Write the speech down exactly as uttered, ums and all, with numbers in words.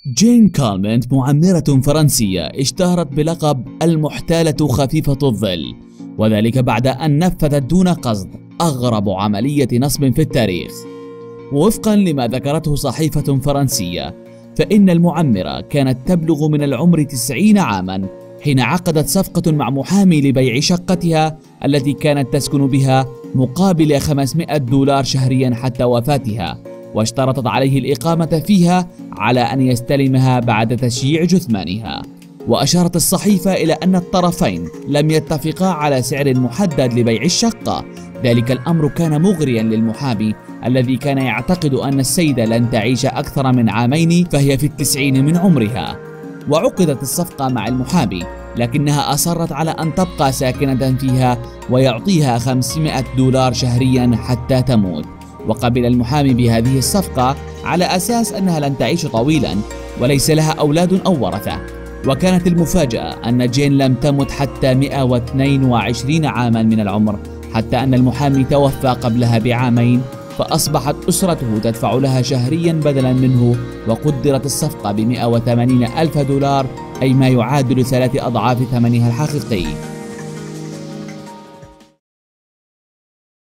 جين كالمنت معمرة فرنسية اشتهرت بلقب المحتالة خفيفة الظل، وذلك بعد أن نفذت دون قصد أغرب عملية نصب في التاريخ. ووفقا لما ذكرته صحيفة فرنسية، فإن المعمرة كانت تبلغ من العمر تسعين عاما حين عقدت صفقة مع محامي لبيع شقتها التي كانت تسكن بها مقابل خمسمائة دولار شهريا حتى وفاتها، واشترطت عليه الإقامة فيها على أن يستلمها بعد تشييع جثمانها. وأشارت الصحيفة إلى أن الطرفين لم يتفقا على سعر محدد لبيع الشقة. ذلك الأمر كان مغريا للمحامي الذي كان يعتقد أن السيدة لن تعيش أكثر من عامين فهي في التسعين من عمرها. وعقدت الصفقة مع المحامي، لكنها أصرت على أن تبقى ساكنة فيها ويعطيها خمسمائة دولار شهريا حتى تموت. وقبل المحامي بهذه الصفقة على أساس أنها لن تعيش طويلا وليس لها أولاد أو ورثة. وكانت المفاجأة أن جين لم تمت حتى مئة واثنين وعشرين عاما من العمر، حتى أن المحامي توفى قبلها بعامين، فأصبحت أسرته تدفع لها شهريا بدلا منه. وقدرت الصفقة ب مئة وثمانين ألف دولار، أي ما يعادل ثلاث أضعاف ثمنها الحقيقي.